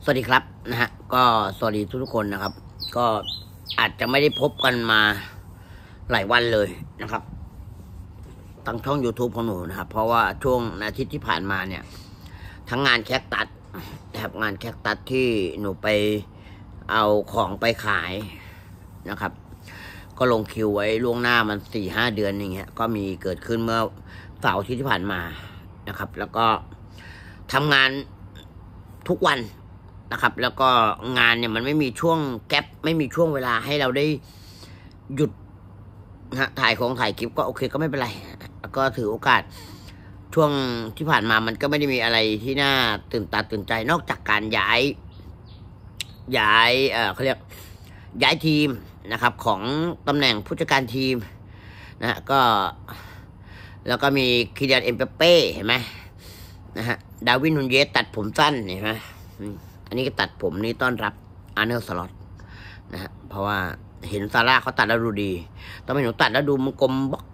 สวัสดีครับนะฮะก็สวัสดีทุกคนนะครับก็อาจจะไม่ได้พบกันมาหลายวันเลยนะครับทางช่อง YouTube ของหนูนะครับเพราะว่าช่วงอาทิตย์ที่ผ่านมาเนี่ยทั้งงานแคคตัสนะครับงานแคคตัสที่หนูไปเอาของไปขายนะครับก็ลงคิวไว้ล่วงหน้ามัน 4-5 เดือนอย่างเงี้ยก็มีเกิดขึ้นเมื่อเสาร์อาทิตย์ที่ผ่านมานะครับแล้วก็ทำงานทุกวันนะครับแล้วก็งานเนี่ยมันไม่มีช่วงแก๊ปไม่มีช่วงเวลาให้เราได้หยุดนะถ่ายคลิปก็โอเคก็ไม่เป็นไรแล้วก็ถือโอกาสช่วงที่ผ่านมามันก็ไม่ได้มีอะไรที่น่าตื่นตาตื่นใจนอกจากการย้ายเขาเรียกย้ายทีมนะครับของตำแหน่งผู้จัดการทีมนะก็แล้วก็มีคิเลียน เอ็มบัปเป้เห็นไหมนะฮะดาร์วิน นูนเยสตัดผมสั้นเห็นไหมอันนี้ก็ตัดผมนี่ต้อนรับอาร์เนล สล็อตนะฮะเพราะว่าเห็นซาร่าเขาตัดแล้วดูดีตอนไม่หนูตัดแล้วดูมันกลมบล็อก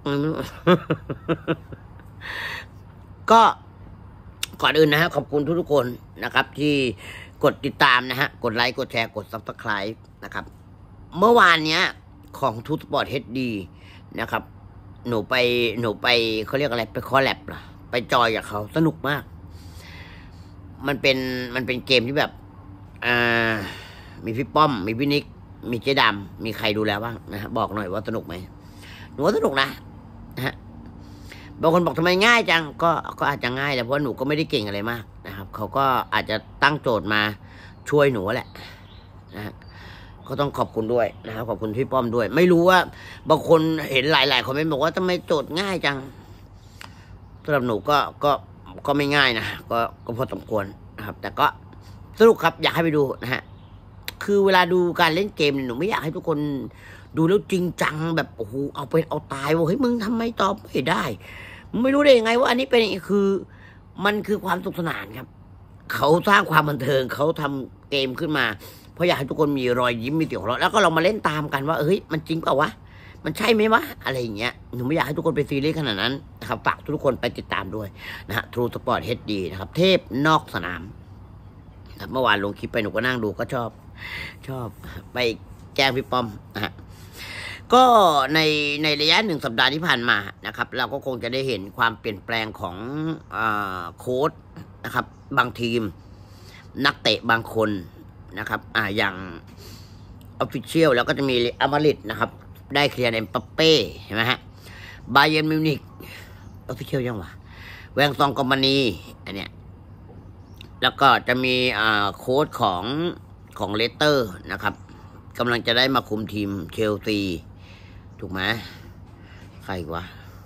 ก็ก่อนอื่นนะฮะขอบคุณทุกคนนะครับที่กดติดตามนะฮะกดไลค์กดแชร์กด Subscribe นะครับเมื่อวานเนี้ยของทูสปอร์ต HD นะครับหนูไปเขาเรียกอะไรไปคอลแลบเหรอไปจอยกับเขาสนุกมากมันเป็นเกมที่แบบมีพี่ป้อมมีพี่นิกมีเจ๊ดำมีใครดูแล้วบ้างนะฮะบอกหน่อยว่าสนุกไหมหนูว่าสนุกนะฮะบางคนบอกทำไมง่ายจังก็อาจจะง่ายแต่เพราะหนูก็ไม่ได้เก่งอะไรมากนะครับเขาก็อาจจะตั้งโจทย์มาช่วยหนูแหละนะฮะก็ต้องขอบคุณด้วยนะครับขอบคุณพี่ป้อมด้วยไม่รู้ว่าบางคนเห็นหลายๆคอมเมนต์บอกว่าทำไมโจทย์ง่ายจังสำหรับหนูก็ไม่ง่ายนะก็พอสมควรนะครับแต่ก็สนุกครับอยากให้ไปดูนะฮะคือเวลาดูการเล่นเกมหนูไม่อยากให้ทุกคนดูแล้วจริงจังแบบโอ้โหเอาไปเอาตายว่าเฮ้ยมึงทำไมตอบไม่ได้มึงไม่รู้ได้ยังไงว่าอันนี้เป็นคือมันคือความสนุกสนานครับเขาสร้างความบันเทิงเขาทำเกมขึ้นมาเพราะอยากให้ทุกคนมีรอยยิ้มมีเสียงหัวเราะแล้วก็เรามาเล่นตามกันว่าเฮ้ยมันจริงเปล่าวะมันใช่ไหมวะอะไรอย่างเงี้ยหนูไม่อยากให้ทุกคนไปซีเรียสขนาดนั้นนะครับฝากทุกคนไปติดตามด้วยนะฮะ True Sport HD นะครับเทพนอกสนามเมื่อวานลงคลิปไปหนูก็นั่งดูก็ชอบไปแจ้งพี่ป้อมนะฮะก็ในระยะ1 สัปดาห์ที่ผ่านมานะครับเราก็คงจะได้เห็นความเปลี่ยนแปลงของโค้ชนะครับบางทีมนักเตะบางคนนะครับอย่างออฟฟิเชียลแล้วก็จะมีอามาริดนะครับได้เคลียร์ เอ็มบัปเป้เห็นไหมฮะบาเยิร์น มิวนิกออฟฟิเชียลยังวะแวงซอง กอมมานีอันเนี้ยแล้วก็จะมีโค้ชของเลสเตอร์นะครับกำลังจะได้มาคุมทีมเชลซีถูกไหมใครวะ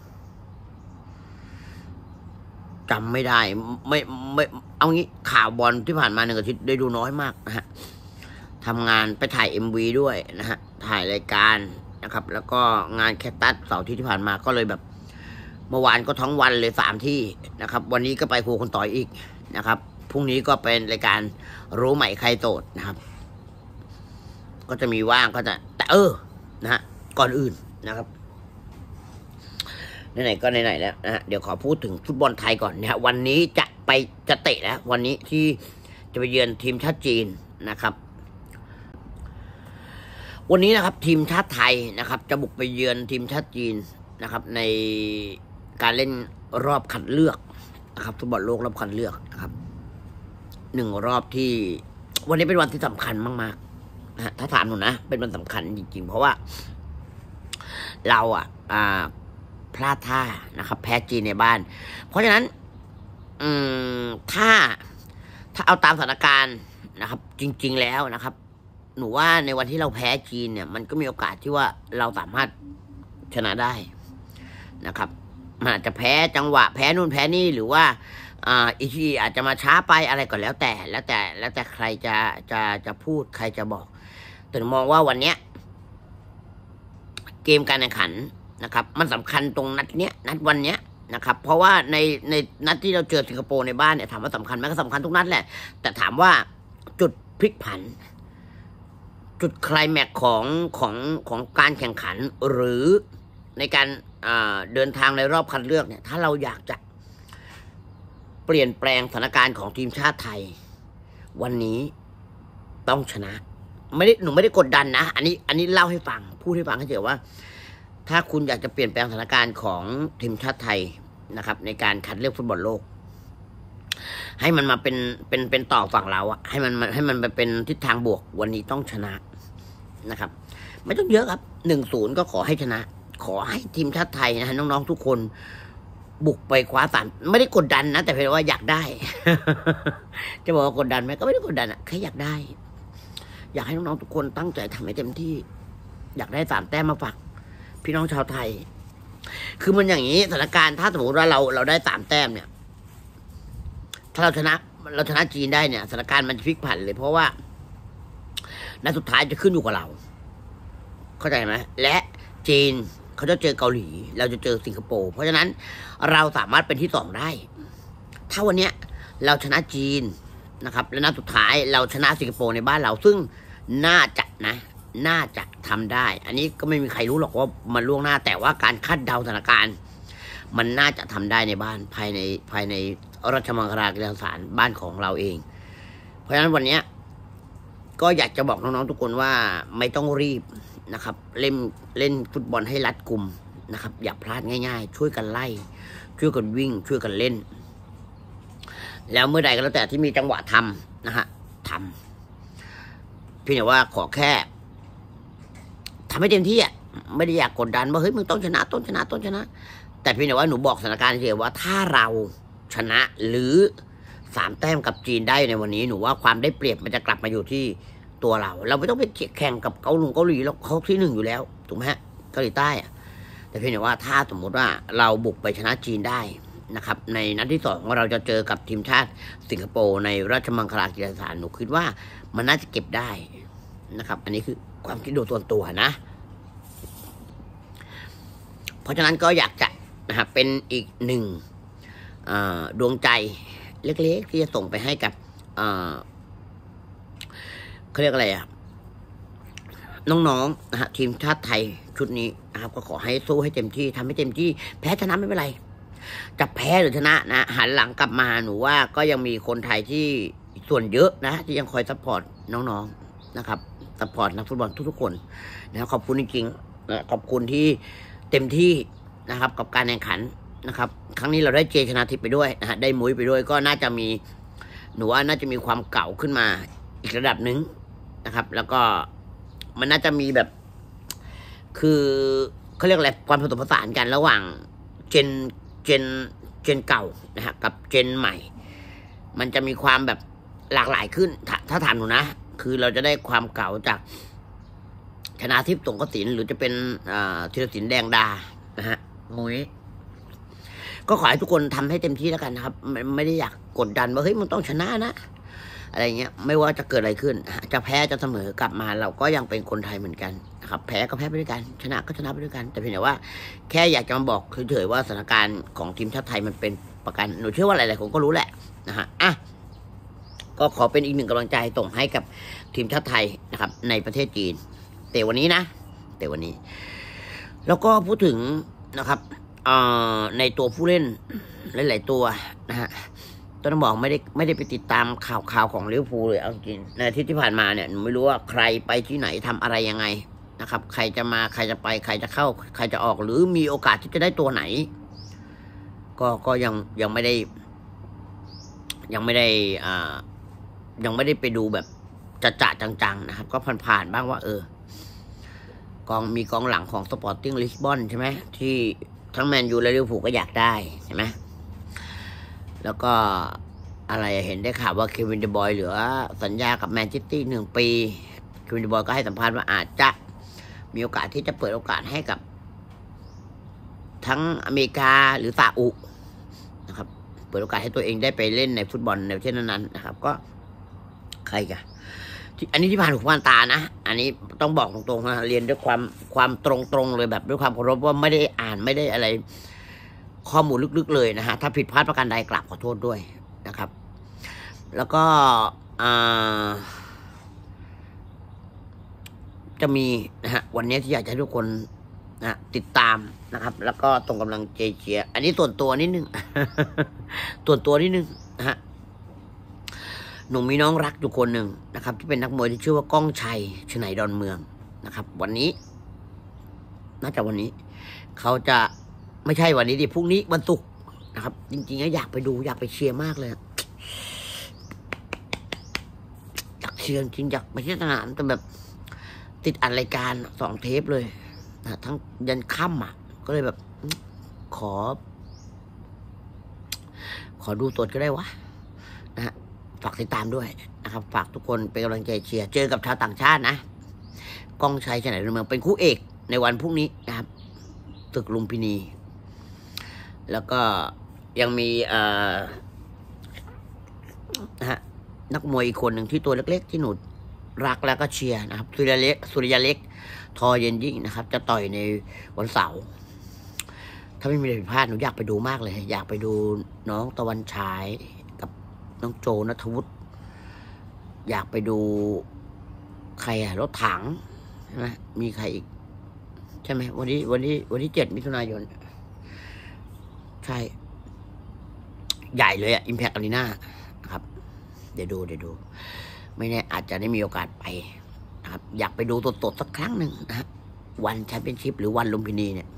จำไม่ได้ไม่เอางี้ข่าวบอลที่ผ่านมา1 อาทิตย์ได้ดูน้อยมากนะฮะทำงานไปถ่าย MV ด้วยนะฮะถ่ายรายการนะครับแล้วก็งานแคคตัสเสาร์ที่ผ่านมาก็เลยแบบเมื่อวานก็ทั้งวันเลย3 ที่นะครับวันนี้ก็ไปครูคนต่อยอีกนะครับพรุ่งนี้ก็เป็นรายการรู้ใหม่ใครโสดนะครับก็จะมีว่างก็จะแต่นะฮะก่อนอื่นนะครับไหนๆก็ไหนๆแล้วนะฮะเดี๋ยวขอพูดถึงฟุตบอลไทยก่อนนะฮะวันนี้จะเตะแล้ววันนี้ที่จะไปเยือนทีมชาติจีนนะครับวันนี้นะครับทีมชาติไทยนะครับจะบุกไปเยือนทีมชาติจีนนะครับในการเล่นรอบคัดเลือกนะครับฟุตบอลโลกรอบคัดเลือกนะครับ1 รอบที่วันนี้เป็นวันที่สำคัญมากๆนะถ้าถามหนูนะเป็นวันสำคัญจริงๆเพราะว่าเราพลาดท่านะครับแพ้จีนในบ้านเพราะฉะนั้นถ้าเอาตามสถานการณ์นะครับจริงๆแล้วนะครับหนูว่าในวันที่เราแพ้จีนเนี่ยมันก็มีโอกาสที่ว่าเราสามารถชนะได้นะครับมันอาจจะแพ้จังหวะแพ้นู่นแพ้นี่หรือว่าอีทีอาจจะมาช้าไปอะไรก็แล้วแต่ใครจะพูดใครจะบอกแต่มองว่าวันเนี้ยเกมการแข่งขันนะครับมันสำคัญตรงนัดวันเนี้ยนะครับเพราะว่าในนัดที่เราเจอสิงคโปร์ในบ้านเนี่ยถามว่าสำคัญไหมก็สำคัญทุกนัดแหละแต่ถามว่าจุดพลิกผันจุดไคลแม็กซ์ของการแข่งขันหรือในการเดินทางในรอบคัดเลือกเนี่ยถ้าเราอยากจะเปลี่ยนแปลงสถานการณ์ของทีมชาติไทยวันนี้ต้องชนะหนูไม่ได้กดดันนะอันนี้เล่าให้ฟังพูดให้ฟังให้เฉยว่า ถ้าคุณอยากจะเปลี่ยนแปลงสถานการณ์ของทีมชาติไทยนะครับ ในการคัดเลือกฟุตบอลโลกให้มันมาเป็นต่อฝั่งเราอะให้มันไปเป็นทิศทางบวกวันนี้ต้องชนะนะครับ ไม่ต้องเยอะครับ1-0ก็ขอให้ชนะ ขอให้ทีมชาติไทยนะฮะน้องๆทุกคนบุกไปคว้า3ไม่ได้กดดันนะแต่เพียงว่าอยากได้ จะบอกว่ากดดันไหมก็ไม่ได้กดดันอะแค่อยากได้ อยากให้น้องๆทุกคนตั้งใจทำให้เต็มที่ อยากได้3 แต้มมาฝากพี่น้องชาวไทย คือมันอย่างนี้สถานการณ์ถ้าสมมติว่าเราได้3 แต้มเนี่ยถ้าเราชนะจีนได้เนี่ยสถานการณ์มันจะพลิกผันเลยเพราะว่านัดสุดท้ายจะขึ้นอยู่กับเราเข้าใจไหมและจีนเขาจะเจอเกาหลีเราจะเจอสิงคโปร์เพราะฉะนั้นเราสามารถเป็นที่2ได้ถ้าวันเนี้ยเราชนะจีนนะครับและนัดสุดท้ายเราชนะสิงคโปร์ในบ้านเราซึ่งน่าจะทำได้อันนี้ก็ไม่มีใครรู้หรอกว่ามันล่วงหน้าแต่ว่าการคาดเดาสถานการณ์มันน่าจะทำได้ในบ้านภายในราชมังคลากีฬาสถานบ้านของเราเองเพราะฉะนั้นวันนี้ก็อยากจะบอกน้องๆทุกคนว่าไม่ต้องรีบนะครับเล่นฟุตบอลให้รัดกุมนะครับอย่าพลาดง่ายๆช่วยกันไล่ช่วยกันวิ่งช่วยกันเล่นแล้วเมื่อใดก็แล้วแต่ที่มีจังหวะทำนะฮะทำพี่เนี่ยว่าขอแค่ทำให้เต็มที่อ่ะไม่ได้อยากกดดันว่าเฮ้ยมึงต้องชนะแต่พี่เนี่ยว่าหนูบอกสถานการณ์เฉยว่าถ้าเราชนะหรือ3 แต้มกับจีนได้ในวันนี้หนูว่าความได้เปรียบมันจะกลับมาอยู่ที่ตัวเราไม่ต้องไปแข่งกับเกาหลีแล้วเขาที่1อยู่แล้วถูกไหมฮะเกาหลีใต้อะแต่พี่เนี่ยว่าถ้าสมมติว่าเราบุกไปชนะจีนได้นะครับในนัดที่2เราจะเจอกับทีมชาติสิงคโปร์ในราชมังคลากีฬาสถานหนูคิดว่ามันน่าจะเก็บได้นะครับอันนี้คือความคิดโดยตัวนะเพราะฉะนั้นก็อยากจะนะครับเป็นอีก1ดวงใจเล็กๆที่จะส่งไปให้กับเขาเรียกอะไรน้องๆนะฮะทีมชาติไทยชุดนี้นะครับก็ขอให้สู้ให้เต็มที่ทำให้เต็มที่แพ้ชนะไม่เป็นไรจะแพ้หรือชนะนะหันหลังกลับมาหนูว่าก็ยังมีคนไทยที่ส่วนเยอะนะที่ยังคอยซัพพอร์ตน้องๆนะครับซัพพอร์ตนักฟุตบอลทุกๆคนนะขอบคุณจริงๆนะขอบคุณที่เต็มที่นะครับกับการแข่งขันนะครับครั้งนี้เราได้เจชนาทิพย์ไปด้วยนะฮะได้มุ้ยไปด้วยก็น่าจะมีหนูว่าน่าจะมีความเก่าขึ้นมาอีกระดับหนึ่งนะครับแล้วก็มันน่าจะมีแบบคือเขาเรียกอะไรความผสมผสานกันระหว่างเจนเก่านะฮะกับเจนใหม่มันจะมีความแบบหลากหลายขึ้นถ้าถามหนูนะคือเราจะได้ความเก่าจากชนาทิพย์สงกสินหรือจะเป็นธีรศิลป์แดงดานะฮะมุ้ยก็ขอให้ทุกคนทำให้เต็มที่แล้วกันนะครับไม่ได้อยากกดดันว่าเฮ้ยมันต้องชนะนะอะไรเงี้ยไม่ว่าจะเกิดอะไรขึ้นจะแพ้จะเสมอกลับมาเราก็ยังเป็นคนไทยเหมือนกันนะครับแพ้ก็แพ้ไปด้วยกันชนะก็ชนะไปด้วยกันแต่เพียงแต่ว่าแค่อยากจะมาบอกเฉยๆว่าสถานการณ์ของทีมชาติไทยมันเป็นประกันหนูเชื่อว่าหลายๆคนก็รู้แหละนะฮะก็ขอเป็นอีก1 กำลังใจส่งให้กับทีมชาติไทยนะครับในประเทศจีนแต่วันนี้แล้วก็พูดถึงนะครับในตัวผู้เล่นหลายๆตัวนะฮะต้องบอกไม่ได้ไปติดตามข่าวของลิเวอร์พูลเลยเอาจริงในอาทิตย์ที่ผ่านมาเนี่ยหนูไม่รู้ว่าใครไปที่ไหนทำอะไรยังไงนะครับใครจะมาใครจะไปใครจะเข้าใครจะออกหรือมีโอกาสที่จะได้ตัวไหนก็ยังไม่ได้ไปดูแบบจะจังๆนะครับก็ผ่านๆบ้างว่ามีกองหลังของสปอร์ติ้งลิสบอนใช่ไหมที่ทั้งแมนยูและลิเวอร์พูลก็อยากได้ใช่ไหมแล้วก็อะไรเห็นได้ข่าวว่าเควินเดบอยเหลือสัญญากับแมนเชสเตอร์1 ปีเควินเดบอยก็ให้สัมภาษณ์ว่าอาจจะมีโอกาสที่จะเปิดโอกาสให้กับทั้งอเมริกาหรือซาอุนะครับเปิดโอกาสให้ตัวเองได้ไปเล่นในฟุตบอลในประเทศนั้นๆนะครับก็ใครกันอันนี้ที่ผ่านหูผ่านตานะอันนี้ต้องบอกตรงๆนะเรียนด้วยความตรงๆเลยแบบด้วยความเคารพว่าไม่ได้อ่านไม่ได้อะไรข้อมูลลึกๆเลยนะฮะถ้าผิดพลาดประการใดกราบขอโทษด้วยนะครับแล้วก็จะมีนะฮะวันนี้ที่อยากจะให้ทุกคนนะติดตามนะครับแล้วก็ตรงกำลังเชียร์อันนี้ส่วนตัวนิดนึง ส่วนตัวนิดนึงนะฮะหนูมีน้องรักอยู่คนหนึ่งนะครับ ที่เป็นนักมวยที่ชื่อว่าก้องชัยชนัยดอนเมืองนะครับ วันนี้น่าจะวันนี้เขาจะไม่ใช่วันนี้ดิพรุ่งนี้วันศุกร์นะครับ จริงๆอยากไปดูอยากไปเชียร์มากเลยอยากเชียร์จริงอยากไปที่สนามแต่แบบติดอัดรายการ2 เทปเลยนะทั้งยันค่ำก็เลยแบบขอดูสดก็ได้วะนะฮะฝากติดตามด้วยนะครับฝากทุกคนเป็นกำลังใจเชียร์เจอกับชาวต่างชาตินะก้องชัยชนัยดอนเมืองเป็นคู่เอกในวันพรุ่งนี้นะครับตึกลุมพินีแล้วก็ยังมีนะฮะนักมวยอีกคนหนึ่งที่ตัวเล็กๆที่หนูรักแล้วก็เชียร์นะครับสุริยาเล็กทอเย็นยิ่งนะครับ จะต่อยในวันเสาร์ถ้าไม่มีอะไรผิดพลาดหนูอยากไปดูมากเลยอยากไปดูน้องตะวันฉายกับน้องโจณัฐวุฒิอยากไปดูใครรถถังใช่ไหมมีใครอีกใช่ไหมวันที่7 มิถุนายนใช่ใหญ่เลยImpact Arena นะครับเดี๋ยวดูไม่แน่อาจจะได้มีโอกาสไปนะครับอยากไปดูสดๆสักครั้งหนึ่งนะฮะวันแชมเปี้ยนชิพหรือวันลุมพินีเนี่ย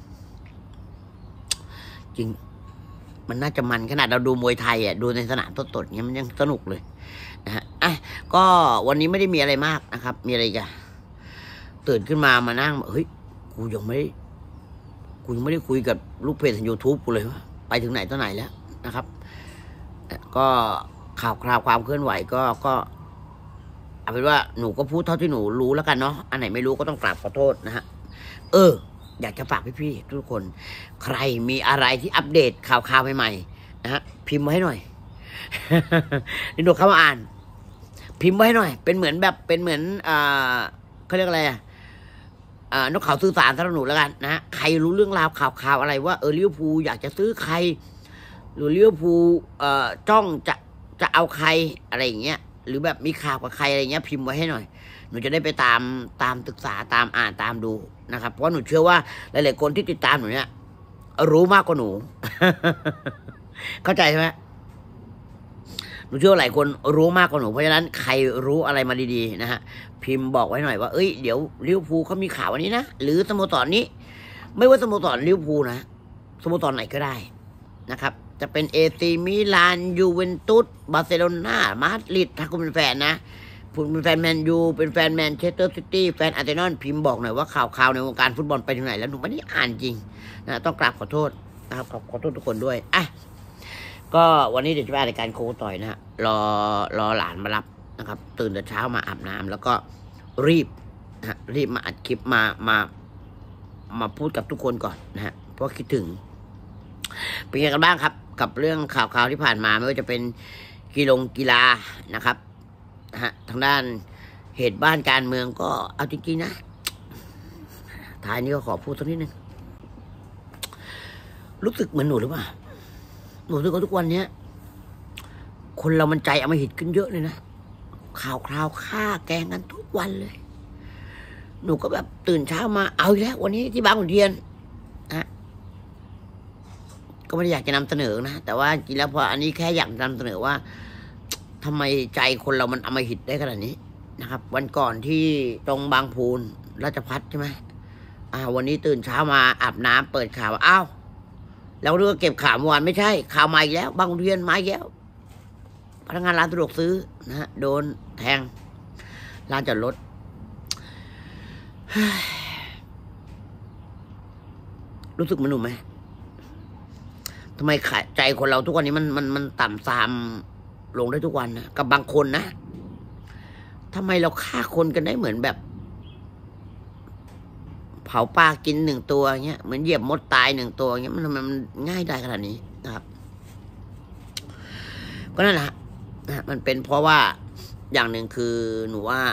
จริงมันน่าจะมันขนาดเราดูมวยไทยดูในสนามสดๆเงี้ยมันยังสนุกเลยนะฮะก็วันนี้ไม่ได้มีอะไรมากนะครับมีอะไรกันตื่นขึ้นมานั่งเฮ้ยกูยังไม่ได้คุยกับลูกเพจใน YouTube กูเลยว่าไปถึงไหนต่อไหนแล้วนะครับก็ข่าวคราวความเคลื่อนไหวก็เอาเป็นว่าหนูก็พูดเท่าที่หนูรู้แล้วกันเนาะอันไหนไม่รู้ก็ต้องกราบขอโทษนะฮะอยากจะฝากพี่ๆทุกคนใครมีอะไรที่อัปเดตข่าวใหม่ๆนะฮะพิมพ์มาให้หน่อยนี่หนูเข้ามาอ่านพิมพ์มาให้หน่อยเป็นเหมือนเขาเรียกอะไรนกเขาสื่อสารสำหรับหนูแล้วกันนะฮะใครรู้เรื่องราวข่าวอะไรว่าลิเวอร์พูลอยากจะซื้อใครหรือลิเวอร์พูลจ้องจะเอาใครอะไรอย่างเงี้ยหรือแบบมีข่าวกับใครอะไรเงี้ยพิมพ์ไว้ให้หน่อยหนูจะได้ไปตามศึกษาตามอ่านตามดูนะครับเพราะหนูเชื่อว่าหลายๆคนที่ติดตามหนูเนี่ยรู้มากกว่าหนู เข้าใจใช่ไหมหนูเชื่อว่าหลายคนรู้มากกว่าหนูเพราะฉะนั้นใครรู้อะไรมาดีๆนะฮะพิมพ์บอกไว้หน่อยว่าเดี๋ยวลิเวอร์พูลเขามีข่าววันนี้นะหรือสโมสรนี้ไม่ว่าสโมสรลิเวอร์พูลนะสโมสรไหนก็ได้นะครับจะเป็นAC มิลานยูเวนตุสบาร์เซโลนามาดริดถ้าคุณเป็นแฟนนะคุณเป็นแฟนแมนยูเป็นแฟนแมนเชสเตอร์ซิตี้แฟนอาร์เซนอลพิมพ์บอกหน่อยว่าข่าวในวงการฟุตบอลไปถึงไหนแล้วหนูไม่ได้อ่านจริงนะต้องกราบขอโทษนะครับขอโทษทุกคนด้วยก็วันนี้เดี๋ยวจะไปรายการโค้ชต่อยนะฮะรอหลานมารับนะครับตื่นแต่เช้ามาอาบน้ำแล้วก็รีบมาอัดคลิปมาพูดกับทุกคนก่อนนะฮะเพราะคิดถึงเป็นยังไงกันบ้างครับกับเรื่องข่าวที่ผ่านมาไม่ว่าจะเป็นกีฬานะครับนะฮะทางด้านเหตุบ้านการเมืองก็เอาจริงๆนะท้ายนี้ก็ขอพูดสักนิดนึงรู้สึกเหมือนหนูหรือเปล่าหนูรู้สึกว่าทุกวันนี้คนเรามันใจอำมหิตขึ้นเยอะเลยนะข่าวฆ่าแกงกันทุกวันเลยหนูก็แบบตื่นเช้ามาเอาอีกแล้ววันนี้ที่บางขุนเทียนก็ไม่ได้อยากจะนำเสนอนะแต่ว่าจริงแล้วพออันนี้แค่อยากนำเสนอว่าทำไมใจคนเรามันอำมหิตได้ขนาดนี้นะครับวันก่อนที่ตรงบางพูนราชพัฒใช่ไหมวันนี้ตื่นเช้ามาอาบน้ำเปิดข่าวอ้าวแล้วเรื่องเก็บข่าวเมื่อวานไม่ใช่ข่าวใหม่อีกแล้วบางขุนเทียนมาอีกแล้วพนักงานร้านสะดวกซื้อนะฮะโดนแทงร้านจอดรถรู้สึกเหมือนหนูไหมทำไมใจคนเราทุกวันนี้มันต่ำทรามลงได้ทุกวันนะกับบางคนนะทำไมเราฆ่าคนกันได้เหมือนแบบเผาปลากิน1 ตัวเงี้ยเหมือนเหยียบมดตาย1 ตัวเงี้ยมันง่ายได้ขนาดนี้นะครับก็นั่นแหละนะมันเป็นเพราะว่าอย่างหนึ่งคือหนูว่า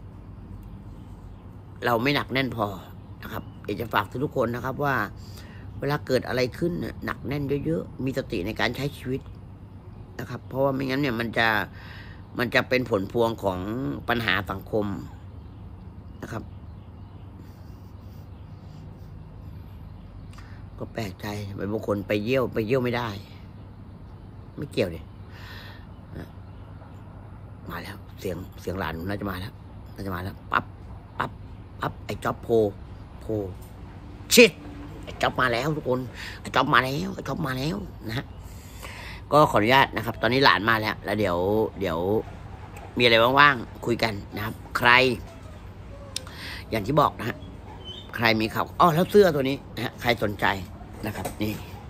เราไม่หนักแน่นพอนะครับอยากจะฝากทุกคนนะครับว่าเวลาเกิดอะไรขึ้นหนักแน่นเยอะๆมีสติในการใช้ชีวิตนะครับเพราะว่าไม่งั้นเนี่ยมันจะเป็นผลพวงของปัญหาสังคมนะครับก็แปลกใจบางคนไปเยี่ยวไม่ได้ไม่เกี่ยวเลยหเสียงหลานน่าจะมาแล้วปั๊บไอ้จ๊อบโพชิดไอ้จ๊อบมาแล้วทุกคนไอ้จ๊อบมาแล้วนะฮะก็ขออนุญาตนะครับ ตอนนี้หลานมาแล้วเดี๋ยวมีอะไรว่างๆคุยกันนะครับใครอย่างที่บอกนะฮะใครมีข่าวแล้วเสื้อตัวนี้นะฮะใครสนใจนะครับนี่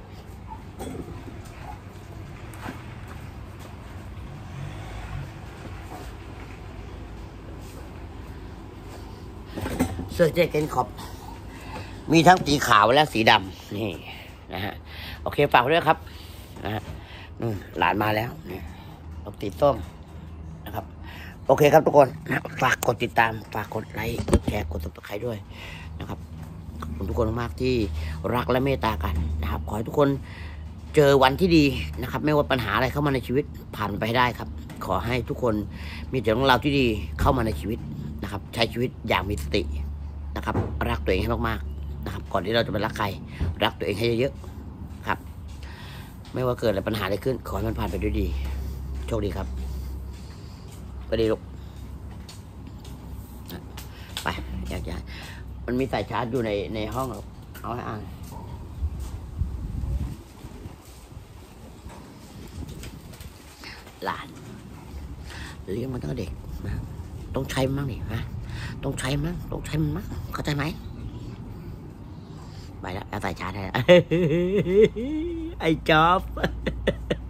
เสื้อเจเกนขอบมีทั้งสีขาวและสีดำนี่นะฮะโอเคฝากด้วยครับนะฮะหลานมาแล้วนี่ดอกสีส้มนะครับโอเคครับทุกคนนะฝากกดติดตามฝากกดไลค์กดแชร์กดติดตามด้วยนะครับขอบคุณทุกคนมากที่รักและเมตตากันนะครับขอให้ทุกคนเจอวันที่ดีนะครับไม่ว่าปัญหาอะไรเข้ามาในชีวิตผ่านไปให้ได้ครับขอให้ทุกคนมีแต่เรื่องราวที่ดีเข้ามาในชีวิตนะครับใช้ชีวิตอย่างมีสตินะครับรักตัวเองให้มากๆนะครับก่อนที่เราจะไปรักใครรักตัวเองให้เยอะๆครับไม่ว่าเกิดอะไรปัญหาอะไรขึ้นขอให้มันผ่านไปด้วยดีโชคดีครับไปดีลูกไปอยากจะมันมีสายชาร์จอยู่ในห้องเอาให้อ่านหลานเลี้ยงมันตั้งแต่เด็กนะต้องใช้มันบ้างดินะต้องใช้มันมั้งเข้าใจไหมไปแล้วสายชาร์จให้ไอ้จ๊อบ